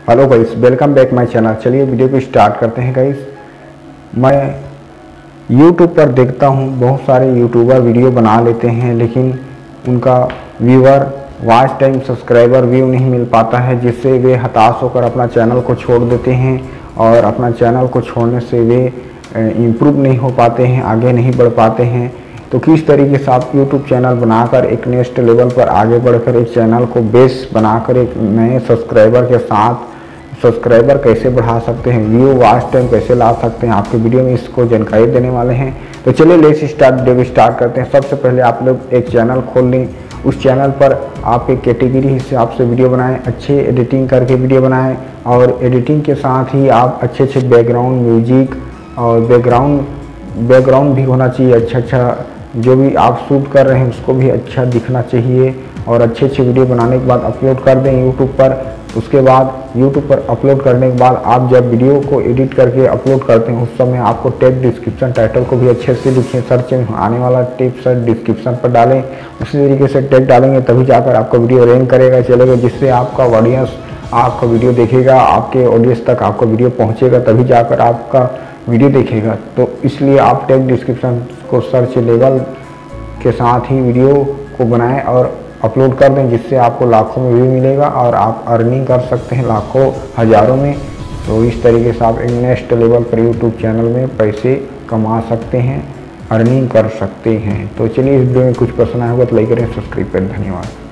Hello guys, welcome back my channel. चलिए video को start करते हैं गाइस। मैं YouTube पर देखता हूँ बहुत सारे यूट्यूबर वीडियो बना लेते हैं, लेकिन उनका viewer watch time subscriber view नहीं मिल पाता है, जिससे वे हताश होकर अपना चैनल को छोड़ देते हैं। और अपना चैनल को छोड़ने से वे इम्प्रूव नहीं हो पाते हैं, आगे नहीं बढ़ पाते हैं। तो किस तरीके से आप YouTube चैनल बनाकर एक नेक्स्ट लेवल पर आगे बढ़कर एक चैनल को बेस बनाकर एक नए सब्सक्राइबर के साथ सब्सक्राइबर कैसे बढ़ा सकते हैं, व्यू वॉच टाइम कैसे ला सकते हैं, आपके वीडियो में इसको जानकारी देने वाले हैं। तो चलिए लेट्स स्टार्ट, वीडियो को स्टार्ट करते हैं। सबसे पहले आप लोग एक चैनल खोल लें। उस चैनल पर आप एक कैटेगरी हिसाब से वीडियो बनाएं, अच्छे एडिटिंग करके वीडियो बनाएं, और एडिटिंग के साथ ही आप अच्छे अच्छे बैकग्राउंड म्यूजिक और बैकग्राउंड भी होना चाहिए अच्छा। जो भी आप शूट कर रहे हैं उसको भी अच्छा दिखना चाहिए। और अच्छे अच्छे वीडियो बनाने के बाद अपलोड कर दें यूट्यूब पर। उसके बाद यूट्यूब पर अपलोड करने के बाद आप जब वीडियो को एडिट करके अपलोड करते हैं उस समय आपको टैग डिस्क्रिप्शन टाइटल को भी अच्छे से लिखें, सर्च में आने वाला टिप्स डिस्क्रिप्शन पर डालें। उसी तरीके से टैग डालेंगे तभी जाकर आपका वीडियो रैंक करेगा, चलेगा, जिससे आपका ऑडियंस आपका वीडियो देखेगा, आपके ऑडियंस तक आपका वीडियो पहुँचेगा, तभी जाकर आपका वीडियो देखेगा। तो इसलिए आप टैग डिस्क्रिप्शन को सर्च लेवल के साथ ही वीडियो को बनाएं और अपलोड कर दें, जिससे आपको लाखों में व्यू मिलेगा और आप अर्निंग कर सकते हैं लाखों हज़ारों में। तो इस तरीके से आप एक नेक्स्ट लेवल पर यूट्यूब चैनल में पैसे कमा सकते हैं, अर्निंग कर सकते हैं। तो चलिए इस वीडियो में कुछ पसंद आया होगा तो लाइक करें, सब्सक्राइब करें। धन्यवाद।